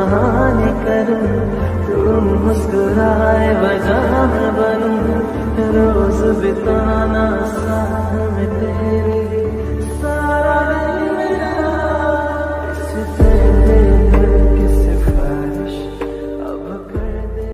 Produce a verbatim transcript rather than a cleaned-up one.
बहाने करूं, तू मुस्कुराए वजह मैं बनूं, रोज बिताना साथ में तेरे।